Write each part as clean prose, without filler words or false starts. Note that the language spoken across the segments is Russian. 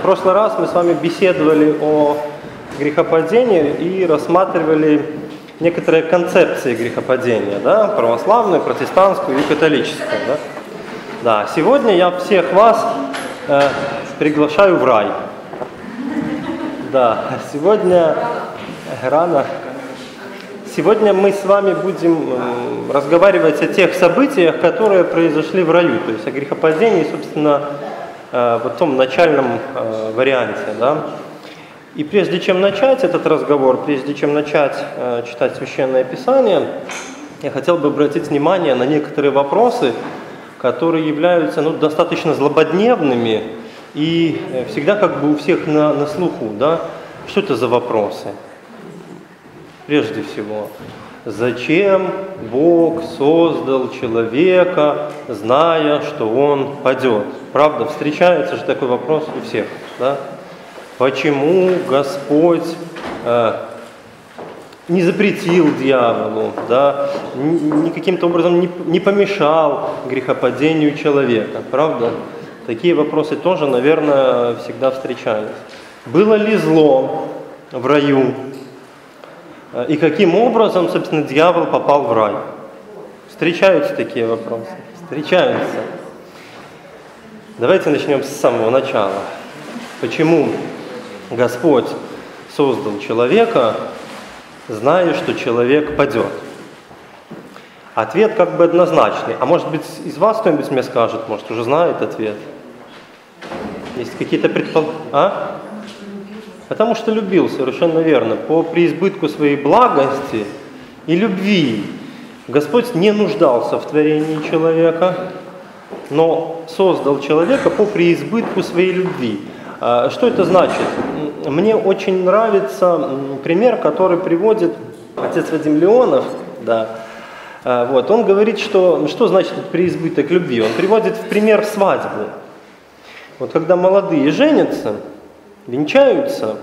прошлый раз мы с вами беседовали о грехопадении и рассматривали некоторые концепции грехопадения, да, православную, протестантскую и католическую. Да, сегодня я всех вас приглашаю в рай. Да, сегодня рано. Сегодня мы с вами будем разговаривать о тех событиях, которые произошли в раю, то есть о грехопадении, собственно, в том начальном варианте. Да? И прежде чем начать этот разговор, прежде чем начать читать Священное Писание, я хотел бы обратить внимание на некоторые вопросы, которые являются достаточно злободневными и всегда как бы у всех на слуху. Да? Что это за вопросы? Прежде всего, зачем Бог создал человека, зная, что он падет? Правда, встречается же такой вопрос у всех. Да? Почему Господь не запретил дьяволу, да? Каким-то образом не помешал грехопадению человека? Правда? Такие вопросы тоже, наверное, всегда встречались. Было ли зло в раю? И каким образом, собственно, дьявол попал в рай? Встречаются такие вопросы? Встречаются. Давайте начнем с самого начала. Почему Господь создал человека, зная, что человек падет? Ответ как бы однозначный. А может быть, из вас кто-нибудь мне скажет, может, уже знает ответ? Есть какие-то предположения? Потому что любил, совершенно верно. По преизбытку своей благости и любви Господь не нуждался в творении человека, но создал человека по преизбытку своей любви. Что это значит? Мне очень нравится пример, который приводит отец Вадим Леонов. Да. Вот. Он говорит, что значит преизбыток любви. Он приводит в пример свадьбу. Вот когда молодые женятся, венчаются,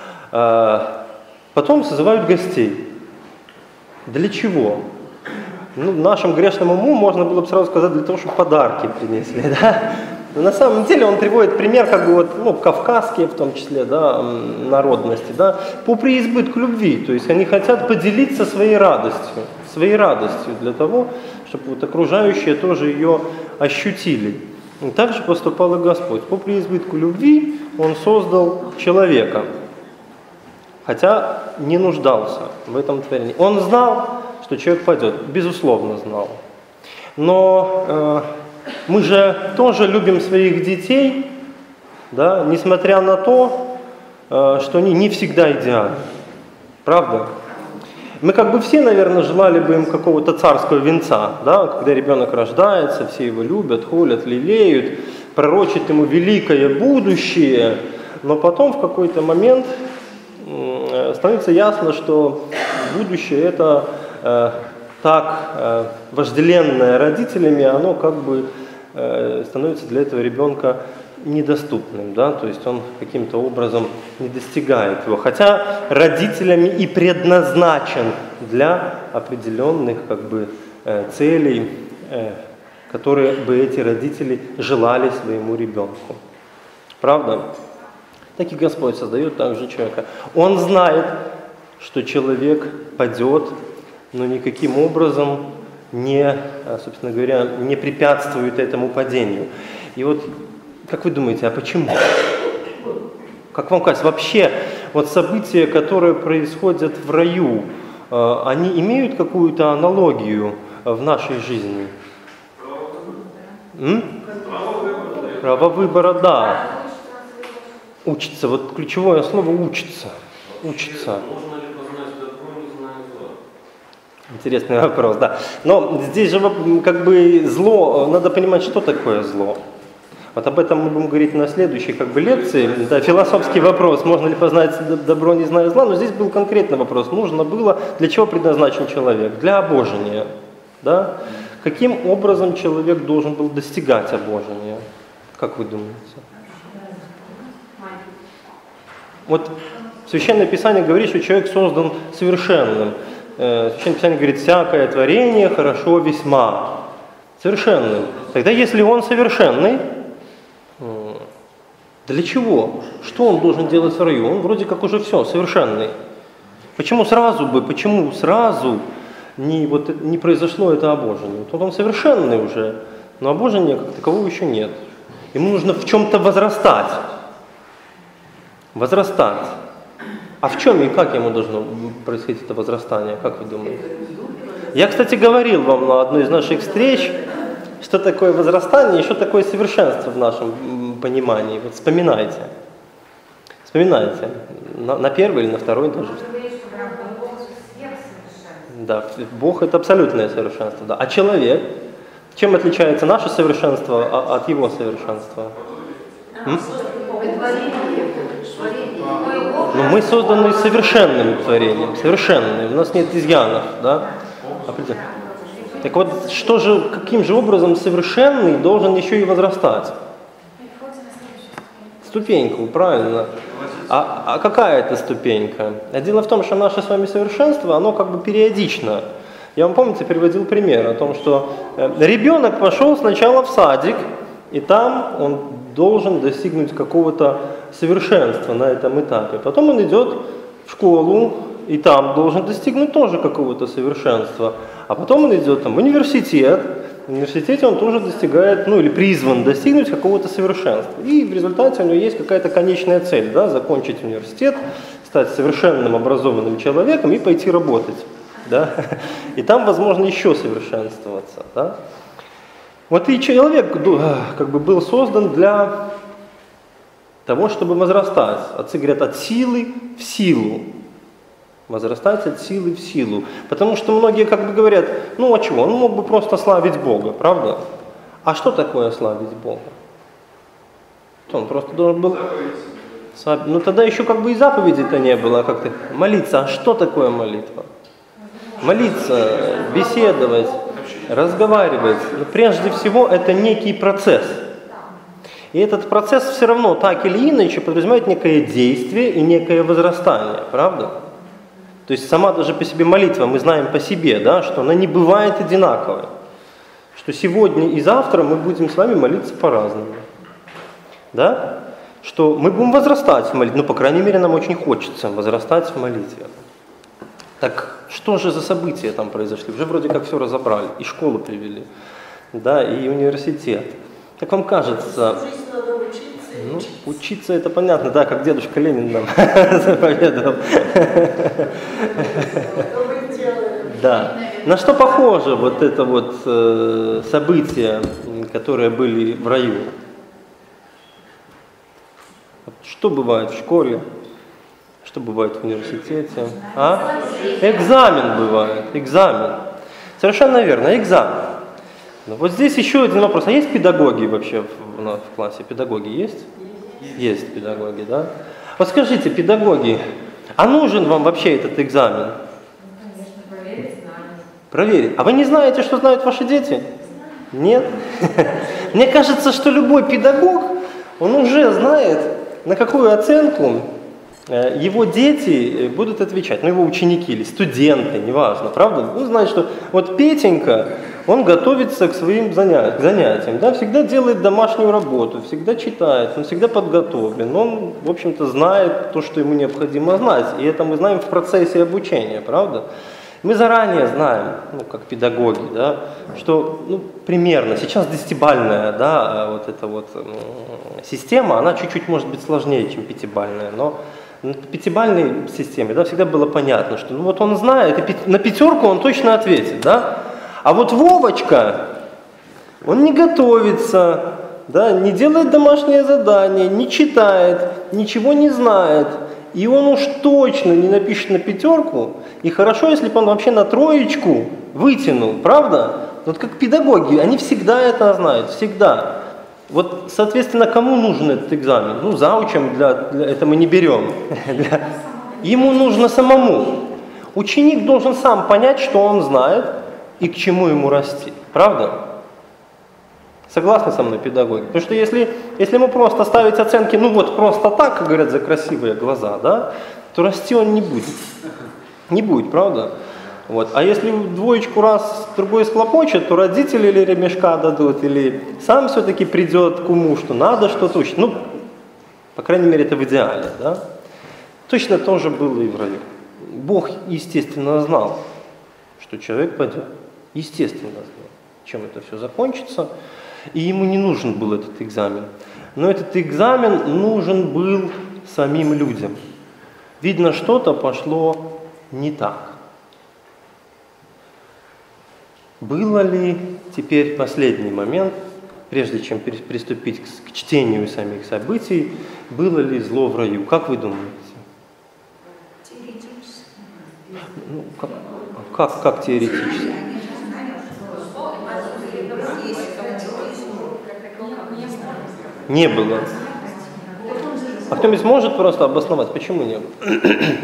потом созывают гостей. Для чего? Нашему грешному уму можно было бы сразу сказать, для того, чтобы подарки принесли. Да? Но на самом деле он приводит пример, как бы кавказские, в том числе, да, народности, да, по преизбытку любви. То есть они хотят поделиться своей радостью для того, чтобы окружающие тоже ее ощутили. И так же поступал и Господь. По преизбытку любви Он создал человека, хотя не нуждался в этом творении. Он знал, что человек падет, безусловно знал. Но мы же тоже любим своих детей, да, несмотря на то, что они не всегда идеальны. Правда? Мы как бы все, наверное, желали бы им какого-то царского венца, да, когда ребенок рождается, все его любят, холят, лелеют, пророчат ему великое будущее, но потом в какой-то момент становится ясно, что будущее это так вожделенное родителями, оно как бы становится для этого ребенка недоступным, да, то есть он каким-то образом не достигает его, хотя родителями и предназначен для определенных как бы целей, которые бы эти родители желали своему ребенку. Правда? Так и Господь создает также человека. Он знает, что человек падет, но никаким образом не, собственно говоря, не препятствует этому падению. И вот как вы думаете, а почему? Как вам кажется, вообще вот события, которые происходят в раю, они имеют какую-то аналогию в нашей жизни? Право выбора, да. Учится, вот ключевое слово учится. Учится. Интересный вопрос, да. Но здесь же как бы зло, надо понимать, что такое зло. Вот об этом мы будем говорить на следующей как бы лекции. Да, философский вопрос, можно ли познать добро, не зная зла, но здесь был конкретный вопрос. Нужно было, для чего предназначен человек? Для обожения. Да? Каким образом человек должен был достигать обожения? Как вы думаете? Вот Священное Писание говорит, что человек создан совершенным. Священное Писание говорит, всякое творение хорошо весьма. Совершенным. Тогда если он совершенный, Для чего? Что он должен делать в раю? Он вроде как уже все, совершенный. Почему сразу не произошло это обожение? Вот он совершенный уже, но обожения как такового еще нет. Ему нужно в чем-то возрастать. Возрастать. А в чем и как ему должно происходить это возрастание? Как вы думаете? Я, кстати, говорил вам на одной из наших встреч, что такое возрастание и что такое совершенство в нашем понимании. Вот вспоминайте. Вспоминайте. На первый или на второй даже. Да, Бог это абсолютное совершенство. Да. А человек? Чем отличается наше совершенство от его совершенства? Но мы созданы совершенным творением, совершенным. У нас нет изъянов, да? Так вот, каким же образом совершенный должен еще и возрастать? Ступеньку, правильно. А какая это ступенька? А дело в том, что наше с вами совершенство, оно как бы периодично. Я вам, помните, приводил пример о том, что ребенок пошел сначала в садик, и там он должен достигнуть какого-то совершенства на этом этапе. Потом он идет в школу, и там должен достигнуть тоже какого-то совершенства. А потом он идет в университет. В университете он тоже достигает, или призван достигнуть какого-то совершенства. И в результате у него есть какая-то конечная цель, да, закончить университет, стать совершенным образованным человеком и пойти работать. Да? И там, возможно, еще совершенствоваться. Да? Вот и человек как бы был создан для того, чтобы возрастать. Отцы говорят, от силы в силу. Возрастать от силы в силу. Потому что многие как бы говорят, а чего? Он мог бы просто славить Бога, правда? А что такое славить Бога? Он просто должен был... тогда еще как бы и заповеди-то не было. Как-то молиться. А что такое молитва? Молиться, беседовать, разговаривать. Но прежде всего это некий процесс. И этот процесс все равно так или иначе подразумевает некое действие и некое возрастание, правда? То есть сама даже по себе молитва, мы знаем по себе, да, что она не бывает одинаковой. Что сегодня и завтра мы будем с вами молиться по-разному. Да? Что мы будем возрастать в молитве, по крайней мере, нам очень хочется возрастать в молитве. Так что же за события там произошли? Уже вроде как все разобрали, и школу привели, да, и университет. Как вам кажется, учиться это понятно, да, как дедушка Ленин нам заповедовал. Да. На что похоже вот это вот события, которые были в раю? Что бывает в школе? Что бывает в университете? Экзамен бывает, экзамен. Совершенно верно, экзамен. Но вот здесь еще один вопрос. А есть педагоги вообще в классе? Педагоги есть? Есть педагоги, да? Вот скажите, педагоги, а нужен вам вообще этот экзамен? Конечно, проверить знания. Проверить. А вы не знаете, что знают ваши дети? Нет? Мне кажется, что любой педагог, он уже знает, на какую оценку его дети будут отвечать, его ученики или студенты, неважно, правда? Он знает, что вот Петенька, он готовится к своим занятиям, да, всегда делает домашнюю работу, всегда читает, он всегда подготовлен, он, в общем-то, знает то, что ему необходимо знать, и это мы знаем в процессе обучения, правда? Мы заранее знаем, как педагоги, да, что примерно, сейчас десятибалльная, да, вот эта вот система, она чуть-чуть может быть сложнее, чем пятибалльная, но на пятибалльной системе, да, всегда было понятно, что вот он знает, и на пятерку он точно ответит, да, а вот Вовочка, он не готовится, да, не делает домашнее задание, не читает, ничего не знает, и он уж точно не напишет на пятерку, и хорошо, если бы он вообще на троечку вытянул, правда? Вот как педагоги, они всегда это знают, всегда. Вот, соответственно, кому нужен этот экзамен? Заучим, для это мы не берем. Ему нужно самому. Ученик должен сам понять, что он знает и к чему ему расти. Правда? Согласны со мной, педагоги? Потому что если ему просто ставить оценки, просто так, как говорят, за красивые глаза, да, то расти он не будет. Не будет, правда? Вот. А если двоечку раз другой схлопочет, то родители или ремешка дадут, или сам все-таки придет к уму, что надо что-то учить. По крайней мере, это в идеале. Да? Точно то же было и в раю. Бог, естественно, знал, что человек пойдет. Естественно знал, чем это все закончится. И ему не нужен был этот экзамен. Но этот экзамен нужен был самим людям. Видно, что-то пошло не так. Было ли, теперь последний момент, прежде чем приступить к чтению самих событий, было ли зло в раю? Как вы думаете? Теоретически. Ну, как теоретически? Не было. А кто-нибудь сможет просто обосновать, почему не было?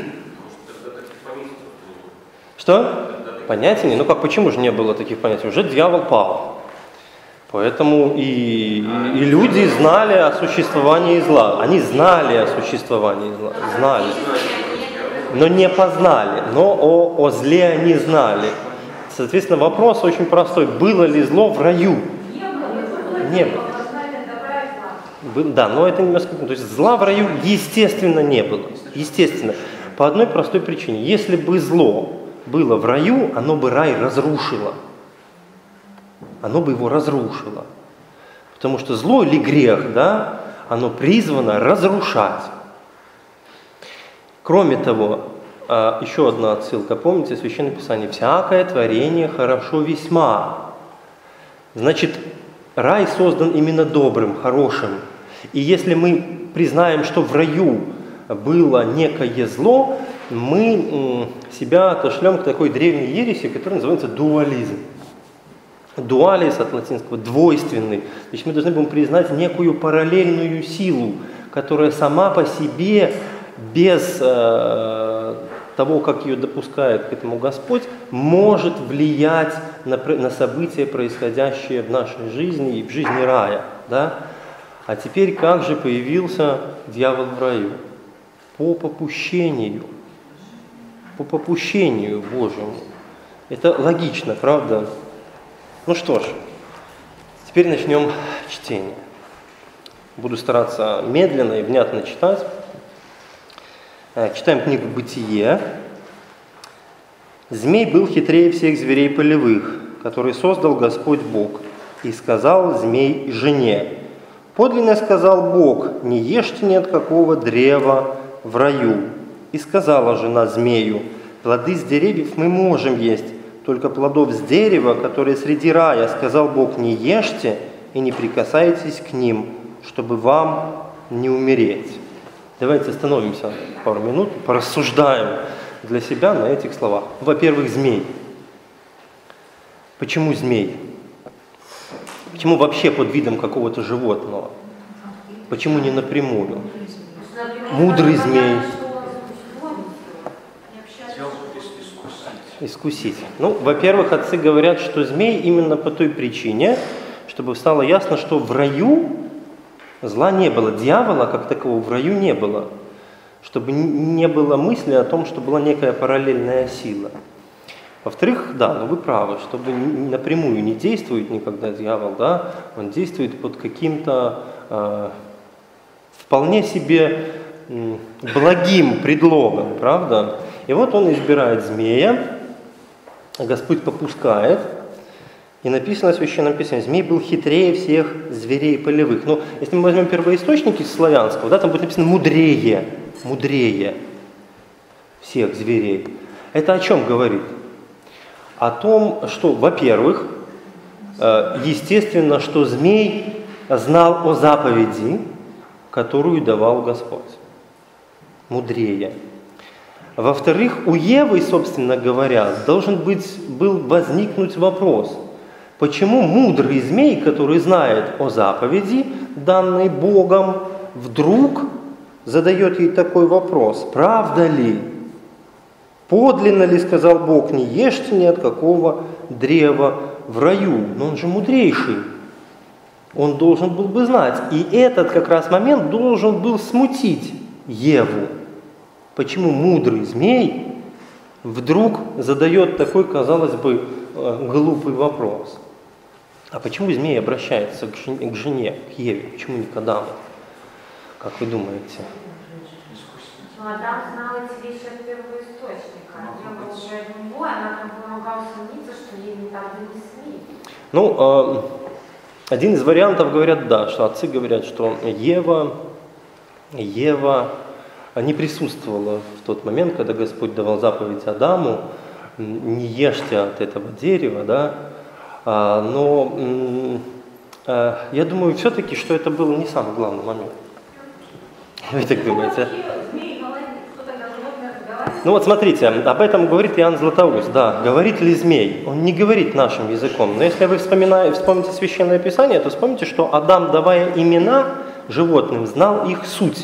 Что? Понятий нет. Ну как, почему же не было таких понятий? Уже дьявол пал. Поэтому и люди знали о существовании зла. Они знали о существовании зла. Знали. Но не познали. Но о зле они знали. Соответственно, вопрос очень простой. Было ли зло в раю? Не было. Да, но это немножко... То есть зла в раю, естественно, не было. Естественно. По одной простой причине. Если бы зло было в раю, оно бы рай разрушило. Оно бы его разрушило. Потому что зло или грех, да, оно призвано разрушать. Кроме того, еще одна отсылка. Помните, в Священном Писании: «Всякое творение хорошо весьма». Значит, рай создан именно добрым, хорошим. И если мы признаем, что в раю было некое зло, мы себя отошлем к такой древней ереси, которая называется дуализм. Дуалис от латинского двойственный. То есть мы должны будем признать некую параллельную силу, которая сама по себе, без того, как ее допускает к этому Господь, может влиять на события, происходящие в нашей жизни и в жизни рая. Да? А теперь как же появился дьявол в раю? По попущению Божьему. Это логично, правда? Ну что ж, теперь начнем чтение. Буду стараться медленно и внятно читать. Читаем книгу «Бытие». «Змей был хитрее всех зверей полевых, которые создал Господь Бог. И сказал змей жене: подлинно сказал Бог, не ешьте ни от какого древа в раю. И сказала жена змею: плоды с деревьев мы можем есть, только плодов с дерева, которые среди рая, сказал Бог, не ешьте и не прикасайтесь к ним, чтобы вам не умереть». Давайте остановимся пару минут, порассуждаем для себя на этих словах. Во-первых, змей. Почему змей? Почему вообще под видом какого-то животного? Почему не напрямую? Мудрый змей. Искусить. Ну, во-первых, отцы говорят, что змей именно по той причине, чтобы стало ясно, что в раю зла не было, дьявола как такового в раю не было, чтобы не было мысли о том, что была некая параллельная сила. Во-вторых, да, но вы правы, чтобы напрямую не действует никогда дьявол, да, он действует под каким-то вполне себе благим предлогом, правда? И вот он избирает змея, Господь попускает. И написано в Священном Писании: змей был хитрее всех зверей полевых. Но если мы возьмем первоисточники славянского, да, там будет написано мудрее всех зверей. Это о чем говорит? О том, что, во-первых, естественно, что змей знал о заповеди, которую давал Господь. Мудрее. Во-вторых, у Евы, собственно говоря, был возникнуть вопрос: почему мудрый змей, который знает о заповеди, данной Богом, вдруг задает ей такой вопрос: правда ли, подлинно ли сказал Бог, не ешьте ни от какого древа в раю? Но он же мудрейший, он должен был бы знать. И этот как раз момент должен был смутить Еву. Почему мудрый змей вдруг задает такой, казалось бы, глупый вопрос? А почему змей обращается к жене, к Еве, почему не к Адаму? Как вы думаете? Но Адам знал эти вещи от первого источника. Ева уже от него, она там помогала сомниться, что ей не так да не СМИ. Ну, один из вариантов говорят, да, что отцы говорят, что Ева не присутствовала в тот момент, когда Господь давал заповедь Адаму, не ешьте от этого дерева, да, но я думаю все-таки, что это был не самый главный момент. Вы так думаете? Ну вот смотрите, об этом говорит Иоанн Златоуст, да, говорит ли змей? Он не говорит нашим языком, но если вы вспомните Священное Писание, то вспомните, что Адам, давая имена животным, знал их суть.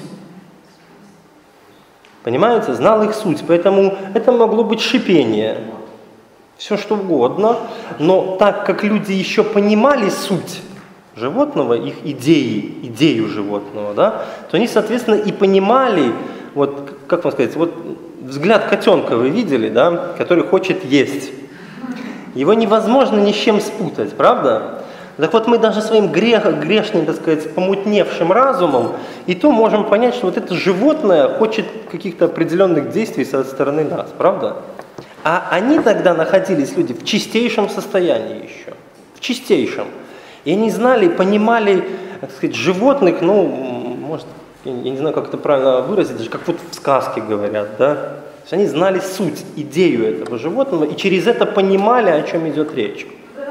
Понимаете? Знал их суть, поэтому это могло быть шипение, все что угодно, но так как люди еще понимали суть животного, их идею животного, да, то они, соответственно, и понимали, вот, как вам сказать, вот взгляд котенка вы видели, да, который хочет есть. Его невозможно ни с чем спутать, правда? Так вот мы даже своим грешным, так сказать, помутневшим разумом и то можем понять, что вот это животное хочет каких-то определенных действий со стороны нас, правда? А они тогда находились, люди, в чистейшем состоянии еще, в чистейшем. И они знали, понимали, так сказать, животных, ну, может, я не знаю, как это правильно выразить, даже как вот в сказке говорят, да? То есть они знали суть, идею этого животного и через это понимали, о чем идет речь.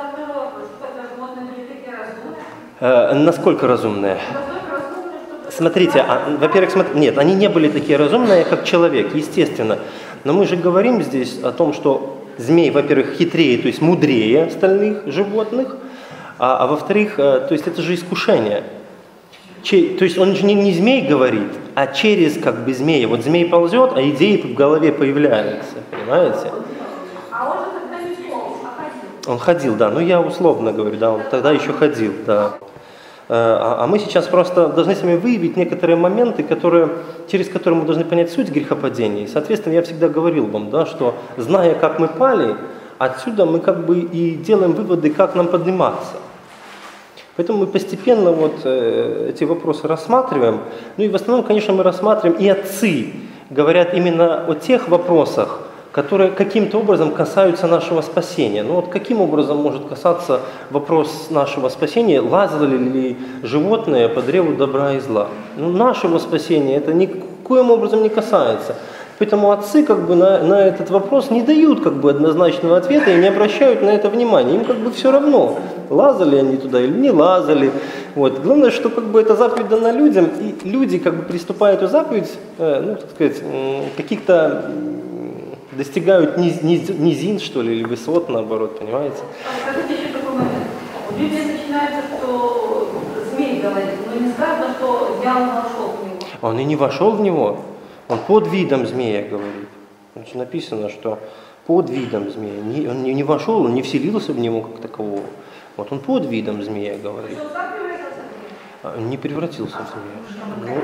Насколько разумные? Смотрите, во-первых, нет, они не были такие разумные, как человек, естественно. Но мы же говорим здесь о том, что змей, во-первых, хитрее, то есть мудрее остальных животных, а во-вторых, то есть это же искушение. То есть он же не змей говорит, а через как бы змея. Вот змей ползет, а идеи в голове появляются, понимаете? А он же тогда не шел, а ходил. Он ходил, да, ну я условно говорю, да, он тогда еще ходил, да. А мы сейчас просто должны с вами выявить некоторые моменты, через которые мы должны понять суть грехопадения. И, соответственно, я всегда говорил вам, да, что зная, как мы пали, отсюда мы как бы и делаем выводы, как нам подниматься. Поэтому мы постепенно вот эти вопросы рассматриваем. Ну и в основном, конечно, мы рассматриваем, и отцы говорят именно о тех вопросах, которые каким-то образом касаются нашего спасения. Ну вот каким образом может касаться вопрос нашего спасения, лазали ли животные по древу добра и зла? Ну, нашего спасения это никоим образом не касается. Поэтому отцы как бы на этот вопрос не дают как бы однозначного ответа и не обращают на это внимания. Им как бы все равно, лазали они туда или не лазали. Вот. Главное, что как бы эта заповедь дана людям, и люди как бы приступая эту заповедь, ну, так сказать, каких-то достигают низин, что ли, или высот, наоборот, понимаете? Скажите еще такой момент. В Библии начинается, что змей говорит, но не сказано, что дьявол вошел в него. Он и не вошел в него. Он под видом змея говорит. Значит, написано, что под видом змея. Он не вошел, он не вселился в него как такового. Вот он под видом змея говорит. Не превратился в змея.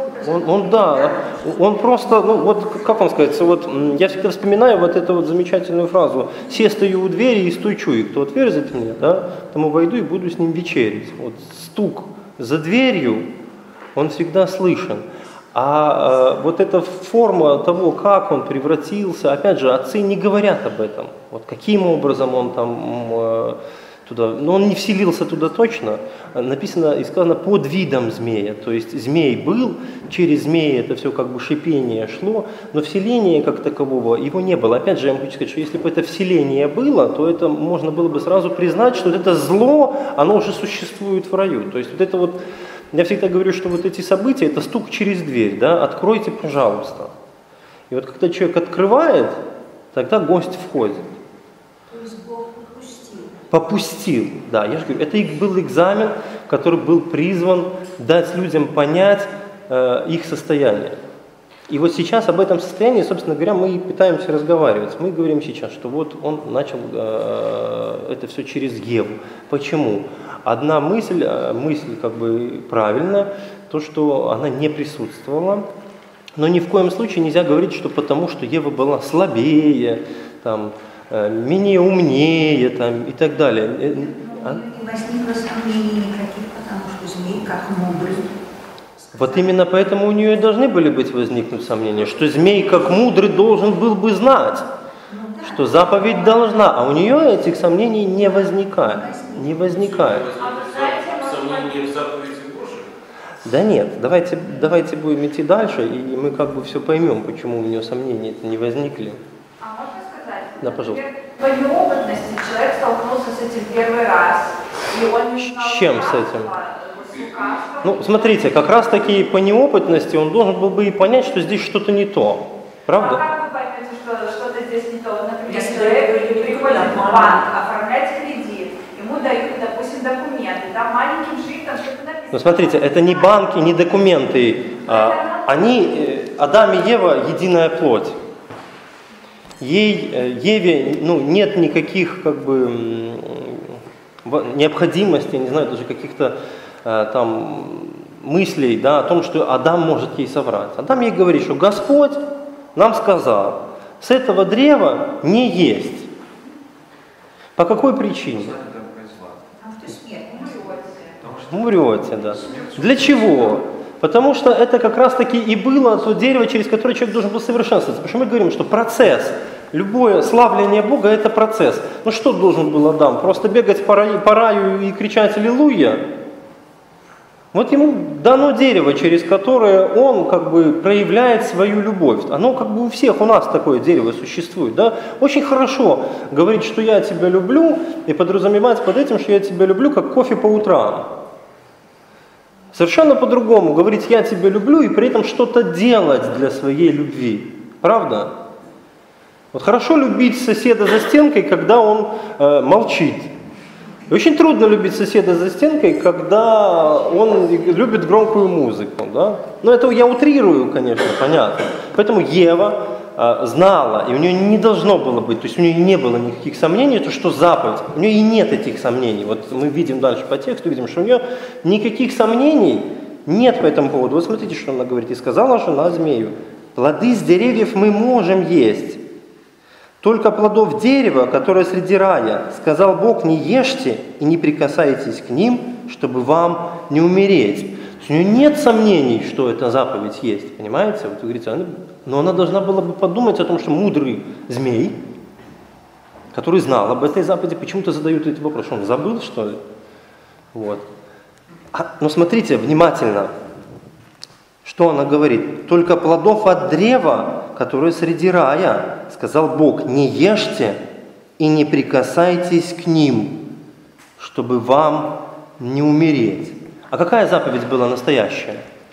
Он просто, ну вот, как вам сказать, вот я всегда вспоминаю вот эту вот замечательную фразу: «Се стою у двери и стучу, и кто отверзит мне, да, тому войду и буду с ним вечерить». Вот стук за дверью, он всегда слышен. А вот эта форма того, как он превратился, опять же, отцы не говорят об этом. Вот каким образом он там туда, но он не вселился туда точно. Написано и сказано под видом змея. То есть змей был, через змея это все как бы шипение шло, но вселения как такового его не было. Опять же, я вам хочу сказать, что если бы это вселение было, то это можно было бы сразу признать, что вот это зло, оно уже существует в раю. То есть вот это вот, я всегда говорю, что вот эти события, это стук через дверь, да, откройте, пожалуйста. И вот когда человек открывает, тогда гость входит. То есть Бог Попустил, да, я же говорю, это был экзамен, который был призван дать людям понять их состояние. И вот сейчас об этом состоянии, собственно говоря, мы и пытаемся разговаривать. Мы говорим сейчас, что вот он начал это все через Еву. Почему? Одна мысль как бы правильная, то, что она не присутствовала, но ни в коем случае нельзя говорить, что потому, что Ева была слабее, там, менее умнее там, и так далее. Не возникло сомнений никаких, потому что змей как мудрый Вот именно поэтому у нее и должны были возникнуть сомнения, что змей, как мудрый, должен был бы знать, что заповедь должна, а у нее этих сомнений не возникает. Не возникает. Сомнения в заповеди Божьей? Да нет, давайте будем идти дальше, и мы как бы все поймем, почему у нее сомнения не возникли. А можно сказать? Да, пожалуйста. По неопытности человек столкнулся с этим первый раз, и он не знал, С чем с этим? лукавства. Ну, смотрите, как раз таки по неопытности он должен был бы и понять, что здесь что-то не то. А Правда? как вы поймете, что что-то здесь не то? Вот, например, Если человек люди приходит в нормально. банк оформлять кредит, ему дают, допустим, документы, там маленьким шрифтом что-то написано. Ну, смотрите, это не банки, не документы. Адам и Ева – единая плоть. Еве нет никаких как бы необходимости, не знаю, даже каких-то там мыслей, да, о том, что Адам может ей соврать. Адам ей говорит, что Господь нам сказал, с этого древа не есть. По какой причине? Потому что смерть, умрете. Умрете, да. Для чего? Потому что это как раз таки и было то дерево, через которое человек должен был совершенствоваться. Потому что мы говорим, что процесс, любое славление Бога – это процесс. Ну что должен был Адам? Просто бегать по раю и кричать «Аллилуйя»? Вот ему дано дерево, через которое он как бы проявляет свою любовь. Оно как бы у всех у нас такое дерево существует. Да? Очень хорошо говорить, что я тебя люблю, и подразумевать под этим, что я тебя люблю, как кофе по утрам. Совершенно по-другому говорить «я тебя люблю» и при этом что-то делать для своей любви. Правда? Вот хорошо любить соседа за стенкой, когда он молчит. И очень трудно любить соседа за стенкой, когда он любит громкую музыку. Да? Но это я утрирую, конечно, понятно. Поэтому Ева знала, и у нее не должно было быть, то есть у нее не было никаких сомнений, то что заповедь, у нее и нет этих сомнений. Вот мы видим дальше по тексту, видим, что у нее никаких сомнений нет по этому поводу. Вот смотрите, что она говорит. «И сказала жена змею, плоды с деревьев мы можем есть, только плодов дерева, которое среди рая, сказал Бог, не ешьте и не прикасайтесь к ним, чтобы вам не умереть». То есть у нее нет сомнений, что эта заповедь есть, понимаете? Вот вы говорите, но она должна была бы подумать о том, что мудрый змей, который знал об этой заповеди, почему-то задают эти вопросы. Он забыл, что ли? Вот. Но смотрите внимательно, что она говорит. «Только плодов от древа, которое среди рая, сказал Бог, не ешьте и не прикасайтесь к ним, чтобы вам не умереть». А какая заповедь была настоящая?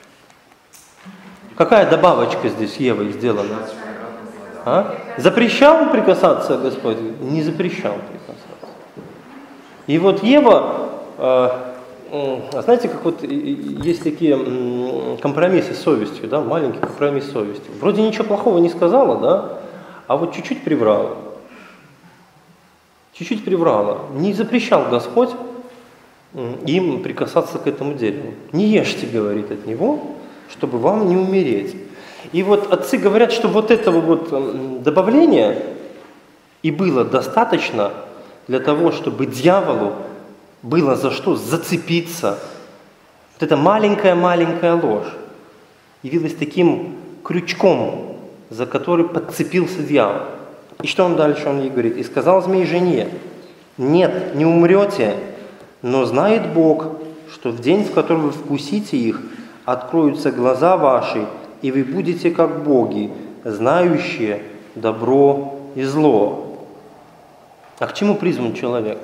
Какая добавочка здесь Евой сделана? Запрещал прикасаться Господь? Не запрещал прикасаться. И вот Ева, знаете, как вот есть такие компромиссы с совестью, да, маленький компромисс с совестью. Вроде ничего плохого не сказала, да, а вот чуть-чуть приврала. Чуть-чуть приврала. Не запрещал Господь им прикасаться к этому дереву. Не ешьте, говорит, от него, чтобы вам не умереть. И вот отцы говорят, что вот этого вот добавления и было достаточно для того, чтобы дьяволу было за что зацепиться. Вот эта маленькая-маленькая ложь явилась таким крючком, за который подцепился дьявол. И что он дальше ей говорит? «И сказал змей жене, нет, не умрете, но знает Бог, что в день, в который вы вкусите их, откроются глаза ваши, и вы будете как боги, знающие добро и зло». А к чему призван человек?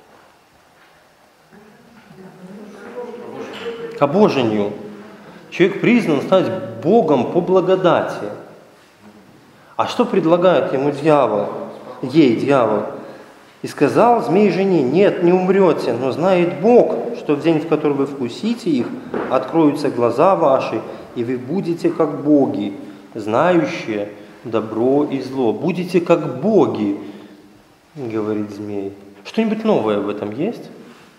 К обожению. Человек призван стать Богом по благодати. А что предлагает ему дьявол? Ей дьявол. «И сказал змей жене, нет, не умрете, но знает Бог, что в день, в который вы вкусите их, откроются глаза ваши, и вы будете как боги, знающие добро и зло». Будете как боги, говорит змей. Что-нибудь новое в этом есть?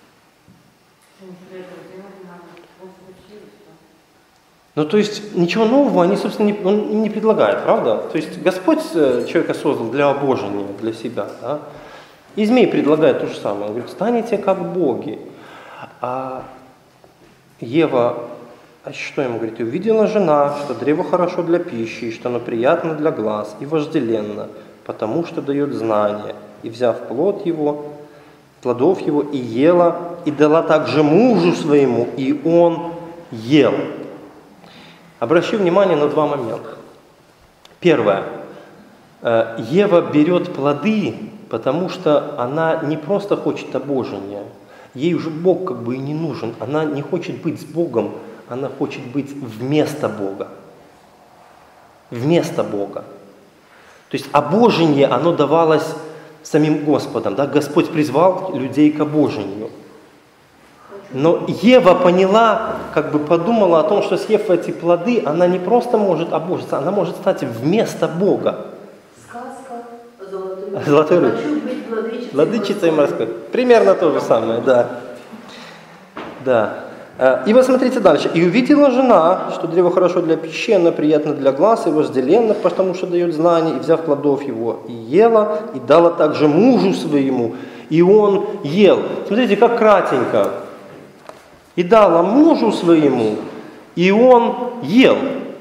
Ну, то есть, ничего нового они, собственно, он не предлагает, правда? То есть, Господь человека создал для обожения, для себя, да? И змей предлагает то же самое. Он говорит, станете как боги. А Ева А что ему говорит? И увидела жена, что древо хорошо для пищи, и что оно приятно для глаз, и вожделенно, потому что дает знание. И взяв плодов его, и ела, и дала также мужу своему, и он ел. Обращу внимание на два момента. Первое. Ева берет плоды, потому что она не просто хочет обожения. Ей уже Бог как бы и не нужен. Она не хочет быть с Богом, она хочет быть вместо Бога. Вместо Бога. То есть обожение, оно давалось самим Господом. Да? Господь призвал людей к обожению. Но Ева поняла, как бы подумала о том, что съев эти плоды, она не просто может обожиться, она может стать вместо Бога. Сказка Золотой рыбки. Хочу быть Владычицей морской. Примерно то же самое, да. Да. И вот смотрите дальше. «И увидела жена, что древо хорошо для пищи, оно приятно для глаз, и вожделенно, потому что дает знание, и взяв плодов его, и ела, и дала также мужу своему, и он ел». Смотрите, как кратенько. «И дала мужу своему, и он ел».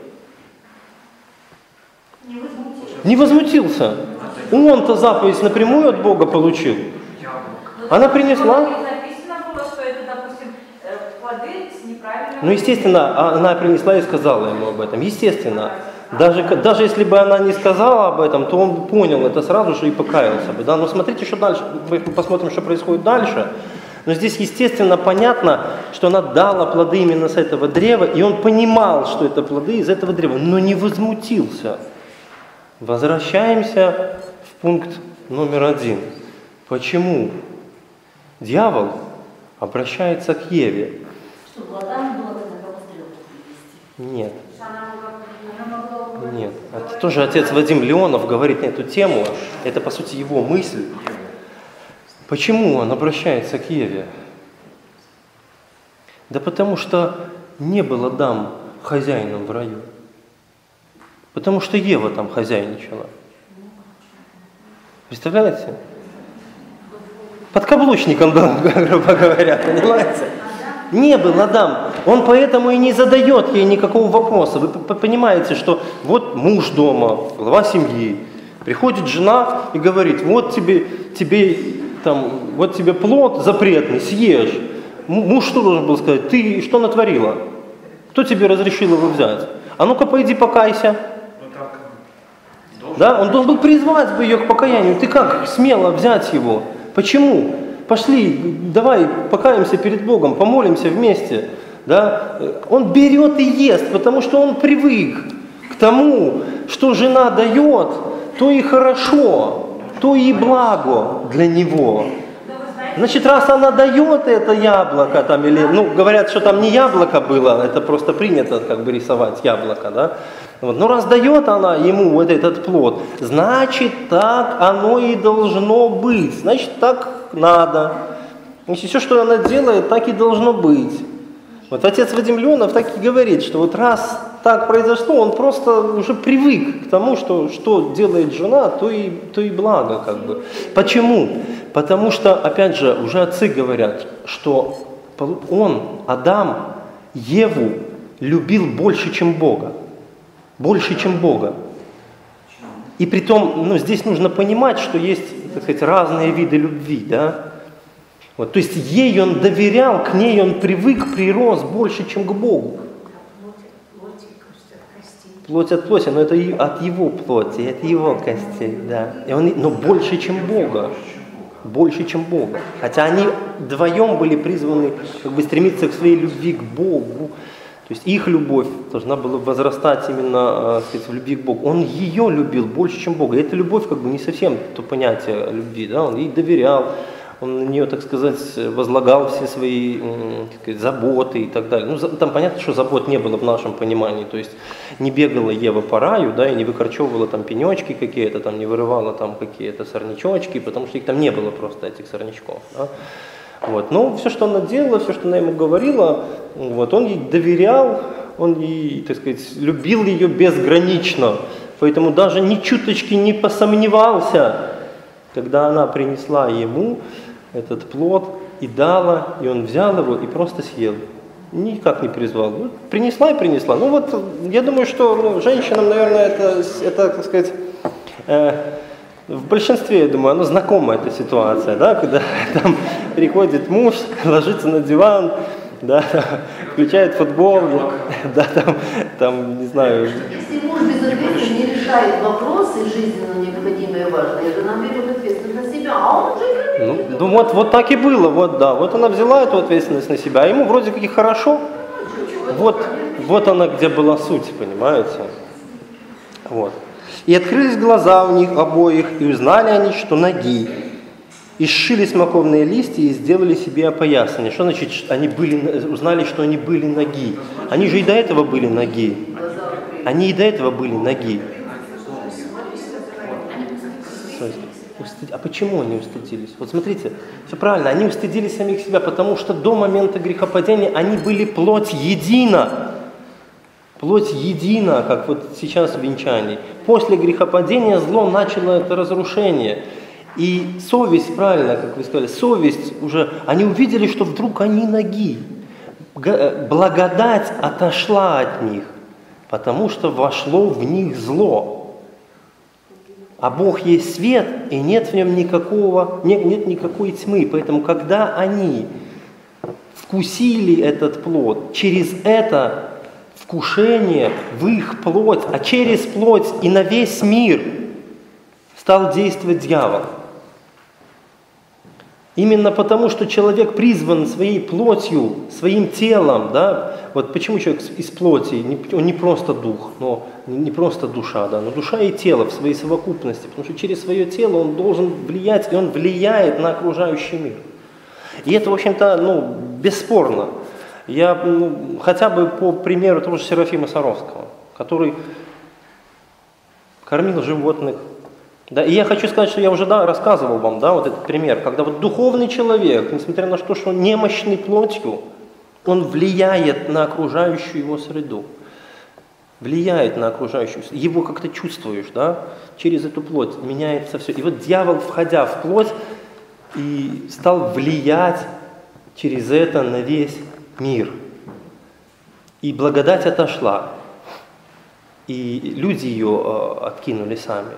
Не возмутился. Он-то заповедь напрямую от Бога получил. Она принесла. Написано было, что это, допустим, плоды с неправильным... Ну, естественно, она принесла и сказала ему об этом. Естественно. Даже если бы она не сказала об этом, то он понял это сразу же и покаялся бы. Да? Но смотрите, что дальше. Мы посмотрим, что происходит дальше. Но здесь, естественно, понятно, что она дала плоды именно с этого древа, и он понимал, что это плоды из этого древа, но не возмутился. Возвращаемся в пункт номер 1. Почему дьявол обращается к Еве? Чтобы Адам было тогда стрелку привести. Нет. Она могла Нет. Это тоже отец Вадим Леонов говорит на эту тему. Это, по сути, его мысль. Почему он обращается к Еве? Да потому что не был Адам хозяином в раю. Потому что Ева там хозяйничала. Представляете? Подкаблучником был, грубо говоря, понимаете? Не был Адам. Он поэтому и не задает ей никакого вопроса. Вы понимаете, что вот муж дома, глава семьи, приходит жена и говорит: вот тебе плод запретный, съешь. Муж что должен был сказать? Ты что натворила? Кто тебе разрешил его взять? А ну-ка пойди покайся. Да? Он должен был призвать бы ее к покаянию. Ты как смело взять его? Почему? Пошли, давай покаемся перед Богом, помолимся вместе. Да? Он берет и ест, потому что он привык к тому, что жена дает, то и хорошо, то и благо для него. Значит, раз она дает это яблоко, там, или, говорят, что там не яблоко было, это просто принято как бы рисовать яблоко, да? Вот. Но раз дает она ему вот этот плод, значит, так оно и должно быть, значит, так надо. Значит, все, что она делает, так и должно быть. Вот отец Вадим Леонов так и говорит, что вот раз так произошло, он просто уже привык к тому, что делает жена, то и благо как бы. Почему? Потому что, опять же, уже отцы говорят, что он, Адам, Еву любил больше, чем Бога. Больше, чем Бога. И притом, здесь нужно понимать, что есть, так сказать, разные виды любви, да? Вот, то есть ей он доверял, к ней он привык, прирос больше, чем к Богу. Плоть от плоти, но это от его плоти, от его костей, да. Но больше, чем Бога. Больше, чем Бога. Хотя они вдвоем были призваны как бы стремиться к своей любви к Богу. То есть их любовь должна была возрастать именно, сказать, в любви к Богу. Он ее любил больше, чем Бога. И эта любовь как бы не совсем то понятие любви, да. Он ей доверял, он на нее, так сказать, возлагал все свои, так сказать, заботы и так далее. Там понятно, что забот не было в нашем понимании. То есть не бегала Ева по раю, да, и не выкорчевывала там пенечки какие-то, там не вырывала там какие-то сорнячочки, потому что их там не было просто, этих сорнячков. Да. Вот. Но все, что она делала, все, что она ему говорила, вот, он ей доверял, он ей, так сказать, любил ее безгранично. Поэтому даже ни чуточки не посомневался, когда она принесла ему этот плод и дала, и он взял его и просто съел. Никак не призвал. Вот, принесла и принесла. Ну вот, я думаю, что женщинам, наверное, это так сказать, в большинстве, я думаю, знакома эта ситуация, да, когда там приходит муж, ложится на диван, да, включает футбол, да, там, не знаю. Если муж безответственно не решает вопросы жизненно необходимые и важные, жена берет ответственность на себя, а он уже Ну вот так и было, вот да. Вот она взяла эту ответственность на себя, а ему вроде как и хорошо. Вот она, где была суть, понимаете? Вот. И открылись глаза у них обоих, и узнали они, что ноги. И сшили смоковные листья и сделали себе опоясание. Что значит, узнали, что они были ноги? Они же и до этого были ноги. Они и до этого были ноги. А почему они устыдились? Вот смотрите, все правильно, они устыдились самих себя, потому что до момента грехопадения они были плоть едина. Плоть едина, как вот сейчас в венчании. После грехопадения зло начало это разрушение. И совесть, правильно, как вы сказали, совесть уже, они увидели, что вдруг они ноги. Благодать отошла от них, потому что вошло в них зло. А Бог есть свет, и нет в нем нет никакой тьмы. Поэтому, когда они вкусили этот плод, через это вкушение в их плоть, а через плоть и на весь мир стал действовать дьявол. Именно потому, что человек призван своей плотью, своим телом, да, вот почему человек из плоти, он не просто дух, но не просто душа, да, но душа и тело в своей совокупности, потому что через свое тело он должен влиять, и он влияет на окружающий мир. И это, в общем-то, бесспорно. Я хотя бы по примеру того же Серафима Саровского, который кормил животных. Да, и я хочу сказать, что я уже рассказывал вам, вот этот пример, когда вот духовный человек, несмотря на то, что он немощный плотью, он влияет на окружающую его среду, влияет на окружающую среду, его как-то чувствуешь, да, через эту плоть меняется все. И вот дьявол, входя в плоть, и стал влиять через это на весь мир. И благодать отошла, и люди ее откинули сами.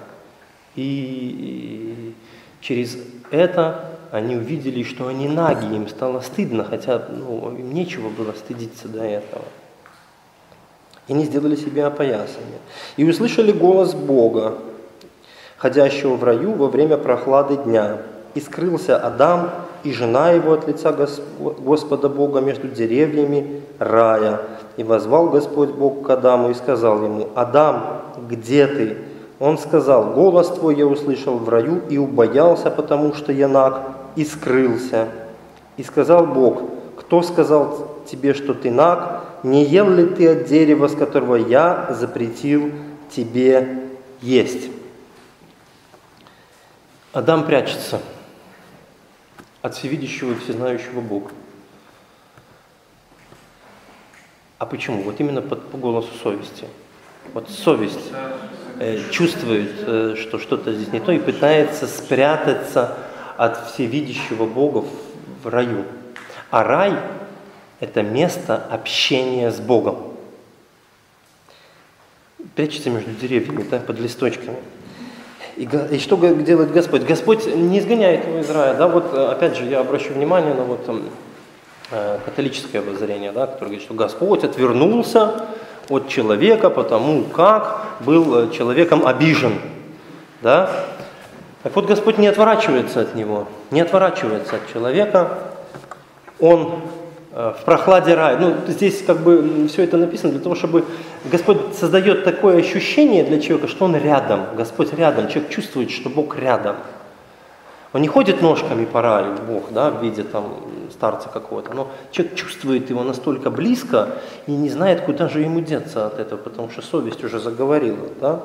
И через это они увидели, что они наги, им стало стыдно, хотя им нечего было стыдиться до этого. И они сделали себе опоясание. И услышали голос Бога, ходящего в раю во время прохлады дня. И скрылся Адам и жена его от лица Господа Бога между деревьями рая. И возвал Господь Бог к Адаму и сказал ему: «Адам, где ты?» Он сказал: «Голос твой я услышал в раю и убоялся, потому что я наг, и скрылся». И сказал Бог: «Кто сказал тебе, что ты наг? Не ел ли ты от дерева, с которого я запретил тебе есть?» Адам прячется от всевидящего и всезнающего Бога. А почему? Вот именно по голосу совести. Вот совесть чувствует, что что-то здесь не то, и пытается спрятаться от всевидящего Бога в раю. А рай – это место общения с Богом. Прячется между деревьями, да, под листочками. И что делает Господь? Господь не изгоняет его из рая. Да? Вот, опять же, я обращу внимание на католическое воззрение, да, которое говорит, что Господь отвернулся от человека, потому как был человеком обижен. Да? Так вот, Господь не отворачивается от него, не отворачивается от человека. Он в прохладе рая. Здесь как бы все это написано для того, чтобы Господь создает такое ощущение для человека, что он рядом, Господь рядом. Человек чувствует, что Бог рядом. Он не ходит ножками по раю, Бог, да, в виде старца какого-то, но человек чувствует его настолько близко и не знает, куда же ему деться от этого, потому что совесть уже заговорила. Да?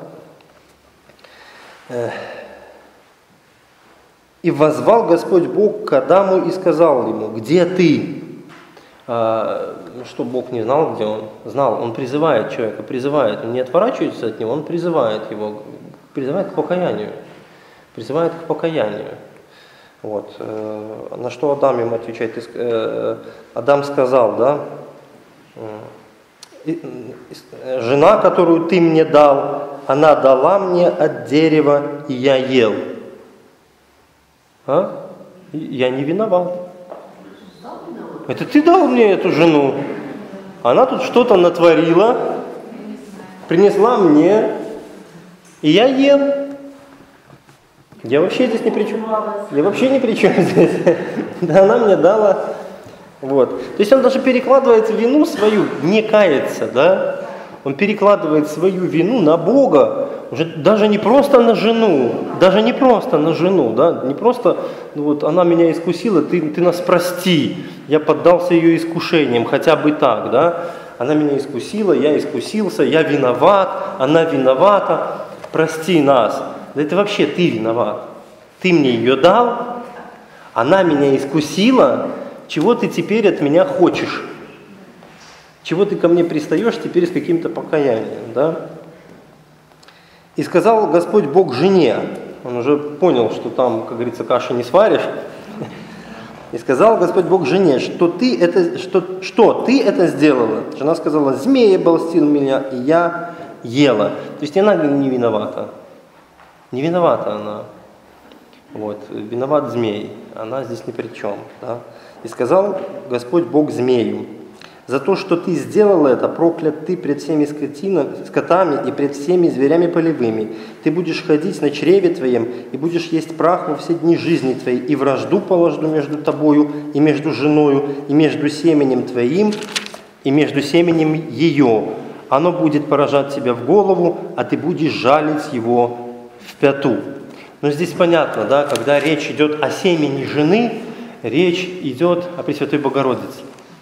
«И воззвал Господь Бог к Адаму и сказал ему: где ты?» Что Бог не знал, где он? Знал, он призывает человека, призывает, он не отворачивается от него, он призывает его, призывает к покаянию. Призывает к покаянию. Вот. На что Адам ему отвечает? Адам сказал, да, Жена, которую ты мне дал, она дала мне от дерева, и я ел. А? Я не виноват. Это ты дал мне эту жену. Она тут что-то натворила, принесла мне, и я ел. Я вообще здесь ни при чем. Я вообще ни при чем здесь. Да, она мне дала. Вот. То есть он даже перекладывает вину свою, не кается, да? Он перекладывает свою вину на Бога, уже даже не просто на жену, да? Не просто, ну вот она меня искусила, ты нас прости, я поддался ее искушениям, хотя бы так, да? Она меня искусила, я искусился, я виноват, она виновата, прости нас. Да это вообще ты виноват. Ты мне ее дал, она меня искусила, чего ты теперь от меня хочешь? Чего ты ко мне пристаешь теперь с каким-то покаянием, да? И сказал Господь Бог жене, он уже понял, что там, как говорится, каши не сваришь. И сказал Господь Бог жене, что ты это сделала. Жена сказала, змея обольстил меня, и я ела. То есть она не виновата. Не виновата она. Вот, виноват змей, она здесь ни при чем. Да? И сказал Господь Бог змею, за то, что ты сделал это, проклят ты пред всеми скотами и пред всеми зверями полевыми. Ты будешь ходить на чреве твоем и будешь есть прах во все дни жизни твоей, и вражду положу между тобою и между женою, и между семенем твоим, и между семенем ее. Оно будет поражать тебя в голову, а ты будешь жалить его в пяту. Но здесь понятно, да, когда речь идет о семени жены, речь идет о Пресвятой Богородице.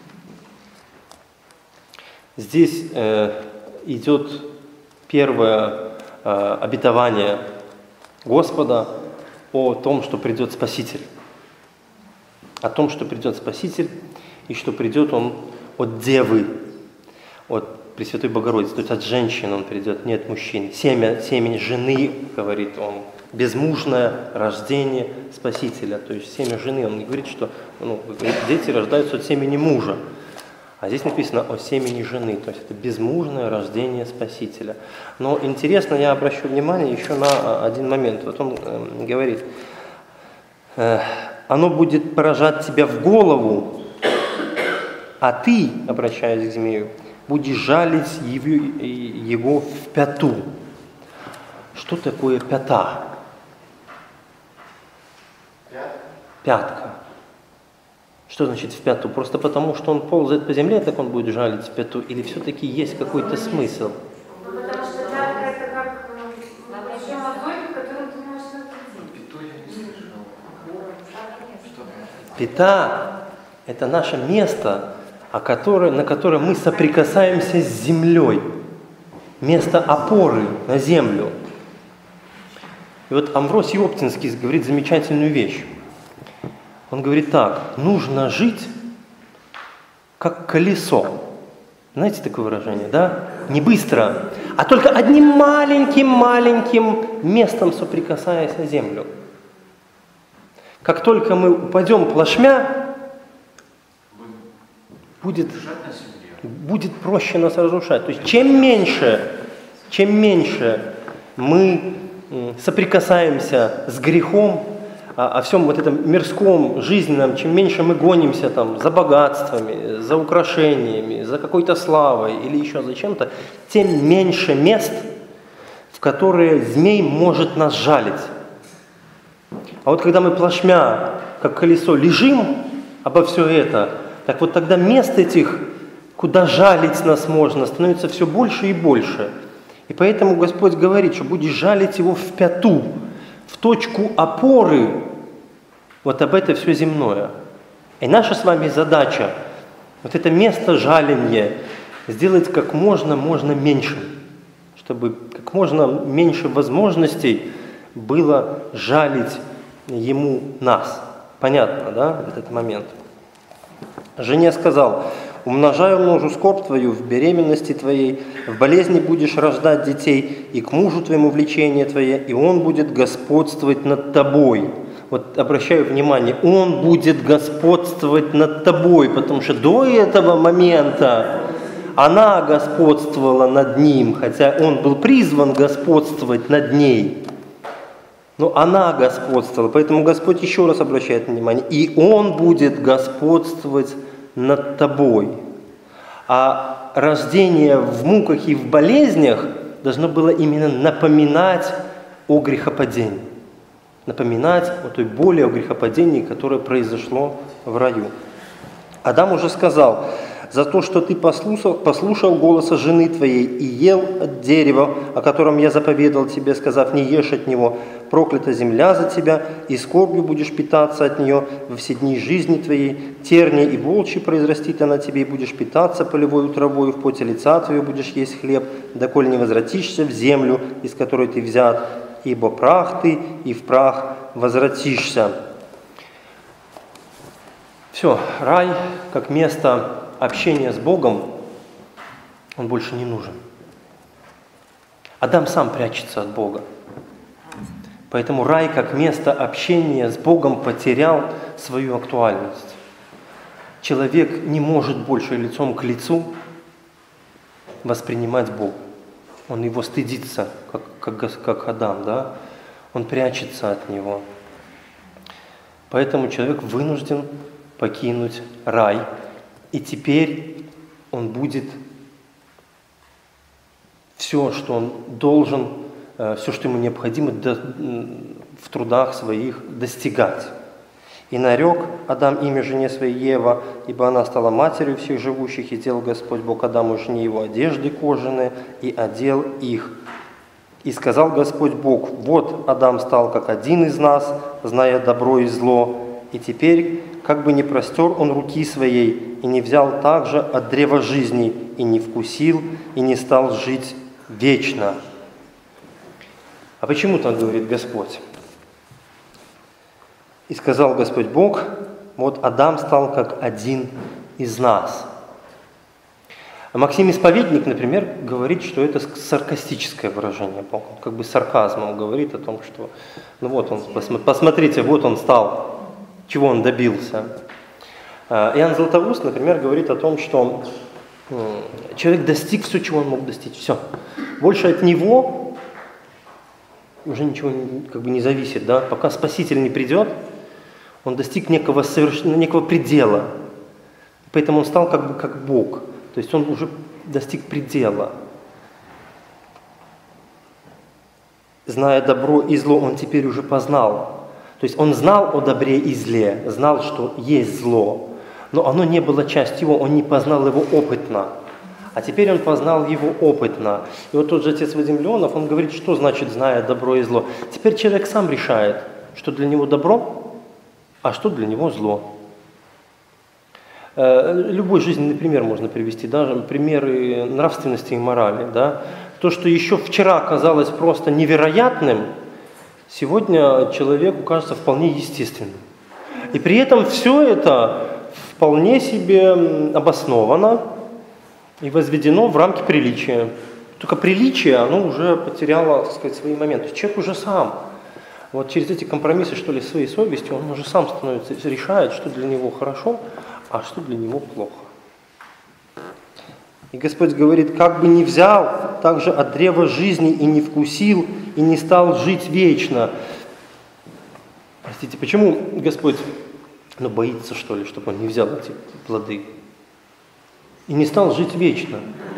Здесь идет первое обетование Господа о том, что придет Спаситель. О том, что придет Спаситель, и что придет Он от Девы, от Пресвятой Богородицы, то есть от женщин Он придет, не от мужчин. Семя жены, говорит Он, безмужное рождение Спасителя. То есть семя жены, Он не говорит, что дети рождаются от семени мужа. А здесь написано о семени жены, то есть это безмужное рождение Спасителя. Но интересно, я обращу внимание еще на один момент. Вот он говорит, оно будет поражать тебя в голову, а ты, обращаясь к змею, будешь жалить его в пяту. Что такое пята? Пятка. Что значит в пяту? Просто потому, что он ползает по земле, так он будет жалить в пяту? Или все-таки есть какой-то смысл? Ну, потому что пятка это как большой мозоль, которым ты можешь находить. Пята – это наше место, на котором мы соприкасаемся с землей. Место опоры на землю. И вот Амвросий Оптинский говорит замечательную вещь. Он говорит так, нужно жить как колесо. Знаете такое выражение, да? Не быстро, а только одним маленьким местом соприкасаясь о землю. Как только мы упадем плашмя, будет проще нас разрушать. То есть чем меньше мы соприкасаемся с грехом, о всем вот этом мирском, жизненном, чем меньше мы гонимся там за богатствами, за украшениями, за какой-то славой или еще за чем-то, тем меньше мест, в которые змей может нас жалить. А вот когда мы плашмя, как колесо, лежим обо все это, так вот тогда мест этих, куда жалить нас можно, становится все больше и больше. И поэтому Господь говорит, что будешь жалить его в пяту, в точку опоры, вот об это все земное. И наша с вами задача, вот это место жаления, сделать как можно меньше, чтобы как можно меньше возможностей было жалить ему нас. Понятно, да, этот момент? Жене сказал, умножаю мужу скорбь твою в беременности твоей, в болезни будешь рождать детей, и к мужу твоему влечение твое, и он будет господствовать над тобой. Вот обращаю внимание, он будет господствовать над тобой, потому что до этого момента она господствовала над ним, хотя он был призван господствовать над ней. Но она господствовала, поэтому Господь еще раз обращает внимание, и Он будет господствовать над тобой. А рождение в муках и в болезнях должно было именно напоминать о грехопадении. Напоминать о той боли, о грехопадении, которое произошло в раю. Адам уже сказал: «За то, что ты послушал голоса жены твоей и ел от дерева, о котором я заповедал тебе, сказав, не ешь от него, проклята земля за тебя, и скорбью будешь питаться от нее во все дни жизни твоей, терния и волчьи произрастит она тебе, и будешь питаться полевой травой, в поте лица твоего будешь есть хлеб, доколе не возвратишься в землю, из которой ты взят, ибо прах ты, и в прах возвратишься». Все, рай, как место общения с Богом, он больше не нужен. Адам сам прячется от Бога. Поэтому рай, как место общения с Богом, потерял свою актуальность. Человек не может больше лицом к лицу воспринимать Бога. Он его стыдится, как Адам, да? Он прячется от него. Поэтому человек вынужден покинуть рай. И теперь он будет все, что он должен, все, что ему необходимо в трудах своих достигать. «И нарек Адам имя жене своей Ева, ибо она стала матерью всех живущих, и сделал Господь Бог Адаму и жене его одежды кожаные, и одел их. И сказал Господь Бог: вот Адам стал как один из нас, зная добро и зло, и теперь, как бы не простер он руки своей, и не взял также от древа жизни, и не вкусил, и не стал жить вечно». А почему так говорит Господь? «И сказал Господь Бог: вот Адам стал как один из нас». А Максим Исповедник, например, говорит, что это саркастическое выражение Бога. Он как бы сарказмом говорит о том, что ну вот он, посмотрите, вот он стал, чего он добился. Иоанн Златоуст, например, говорит о том, что человек достиг все, чего он мог достичь. Все. Больше от него уже ничего как бы не зависит. Да? Пока Спаситель не придет, он достиг некого предела. Поэтому он стал как бы как Бог. То есть он уже достиг предела. Зная добро и зло, он теперь уже познал. То есть он знал о добре и зле, знал, что есть зло, но оно не было частью его, он не познал его опытно. А теперь он познал его опытно. И вот тот же отец Вадим Леонов, он говорит, что значит «зная добро и зло». Теперь человек сам решает, что для него добро, а что для него зло. Любой жизненный пример можно привести, даже примеры нравственности и морали. Да? То, что еще вчера казалось просто невероятным, сегодня человеку кажется вполне естественным. И при этом все это вполне себе обосновано и возведено в рамки приличия. Только приличие, оно уже потеряло, так сказать, свои моменты. Человек уже сам, вот через эти компромиссы, что ли, своей совестью, он уже сам становится, решает, что для него хорошо, а что для него плохо. И Господь говорит: как бы не взял также от древа жизни и не вкусил, и не стал жить вечно. Простите, почему Господь боится, что ли, чтобы он не взял эти плоды? И не стал жить вечно.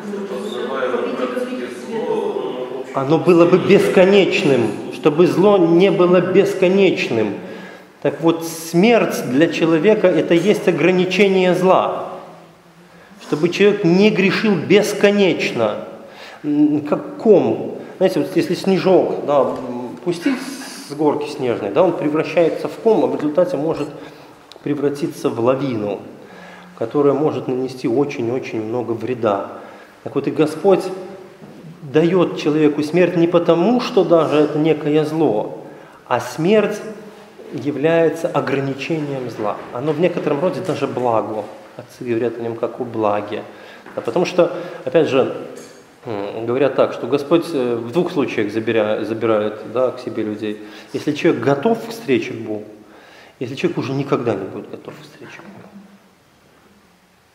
Оно было бы бесконечным, чтобы зло не было бесконечным. Так вот, смерть для человека – это есть ограничение зла. Чтобы человек не грешил бесконечно, как ком. Знаете, вот если снежок, да, пустить с горки снежной, да, он превращается в ком, а в результате может превратиться в лавину, которая может нанести очень-очень много вреда. Так вот и Господь дает человеку смерть не потому, что даже это некое зло, а смерть является ограничением зла. Оно в некотором роде даже благо. Отцы говорят о нем как о благе. Да, потому что, опять же, говорят так, что Господь в двух случаях забирает да, к себе людей. Если человек готов к встрече к Богу, если человек уже никогда не будет готов к встрече к Богу.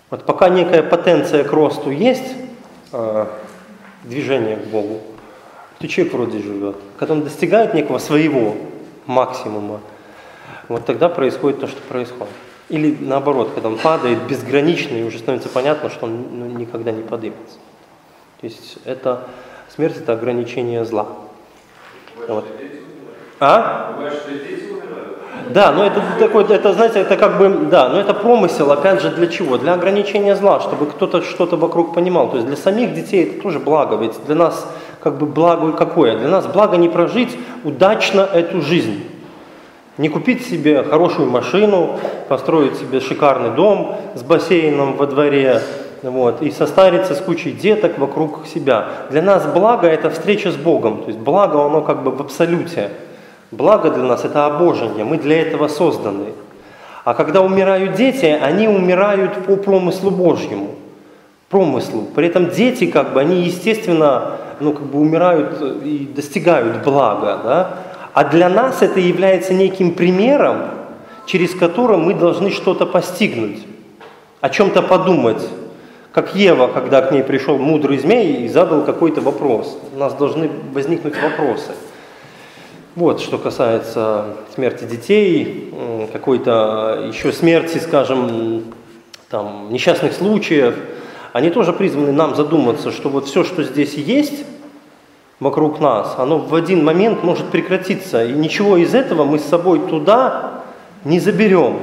Вот пока некая потенция к росту есть, движение к Богу, то человек вроде живет. Когда он достигает некого своего максимума, вот тогда происходит то, что происходит. Или наоборот, когда он падает безгранично, и уже становится понятно, что он никогда не поднимется. То есть смерть – это ограничение зла. Вот. Бывает, что и дети умирают. Да, но это такой, это, знаете, это как бы, да, но это промысел, опять же, для чего? Для ограничения зла, чтобы кто-то что-то вокруг понимал. То есть для самих детей это тоже благо, ведь для нас как бы благо какое? Для нас благо не прожить удачно эту жизнь. Не купить себе хорошую машину, построить себе шикарный дом с бассейном во дворе, вот, и состариться с кучей деток вокруг себя. Для нас благо – это встреча с Богом, то есть благо оно как бы в абсолюте. Благо для нас – это обожение, мы для этого созданы. А когда умирают дети, они умирают по промыслу Божьему, промыслу. При этом дети, как бы, они естественно, умирают и достигают блага, да? А для нас это является неким примером, через который мы должны что-то постигнуть, о чем-то подумать. Как Ева, когда к ней пришел мудрый змей и задал какой-то вопрос. У нас должны возникнуть вопросы. Вот, что касается смерти детей, какой-то еще смерти, скажем, там, несчастных случаев, они тоже призваны нам задуматься, что вот все, что здесь есть вокруг нас, оно в один момент может прекратиться, и ничего из этого мы с собой туда не заберем.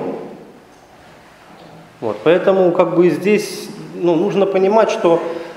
Вот, поэтому как бы здесь нужно понимать, что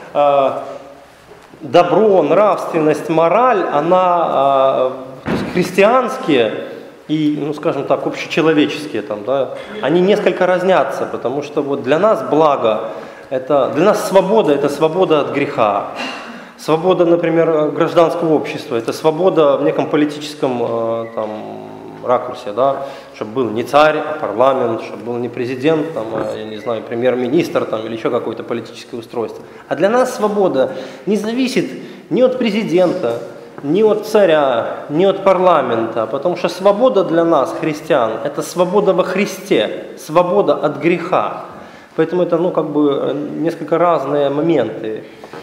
добро, нравственность, мораль, она христианские и, скажем так, общечеловеческие, они несколько разнятся, потому что вот для нас благо, для нас свобода – это свобода от греха. Свобода, например, гражданского общества – это свобода в неком политическом ракурсе, да, чтобы был не царь, а парламент, чтобы был не президент, премьер-министр или еще какое-то политическое устройство. А для нас свобода не зависит ни от президента, ни от царя, ни от парламента, потому что свобода для нас, христиан, это свобода во Христе, свобода от греха. Поэтому это, несколько разные моменты,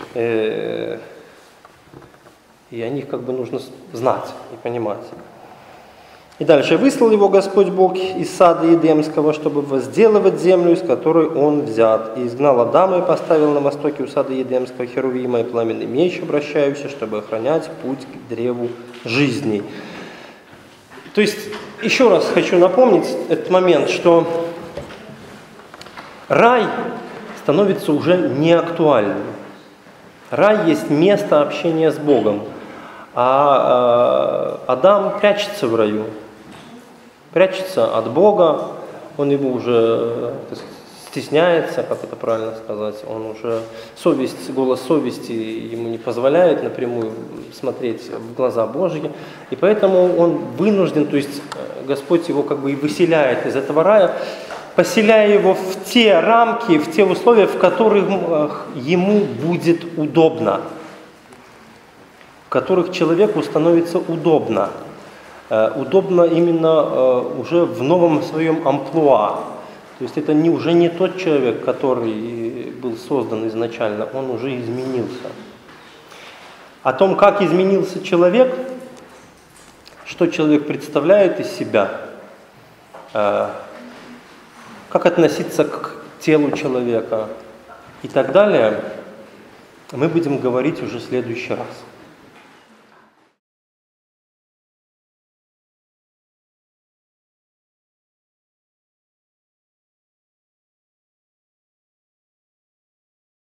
и о них нужно знать и понимать. И дальше. «Выслал его Господь Бог из сада Едемского, чтобы возделывать землю, из которой он взят. И изгнал Адама и поставил на востоке у сада Едемского херувима и пламенный меч, обращающийся, чтобы охранять путь к древу жизни». То есть, еще раз хочу напомнить этот момент, что рай становится уже неактуальным. Рай есть место общения с Богом, а Адам прячется в раю. Прячется от Бога, он его уже стесняется, как это правильно сказать, он уже голос совести ему не позволяет напрямую смотреть в глаза Божьи, и поэтому он вынужден, то есть Господь его и выселяет из этого рая, поселяя его в те рамки, в те условия, в которых ему будет удобно, в которых человеку становится удобно. Удобно именно уже в новом своем амплуа. То есть это уже не тот человек, который был создан изначально, он уже изменился. О том, как изменился человек, что человек представляет из себя, как относиться к телу человека и так далее, мы будем говорить уже в следующий раз.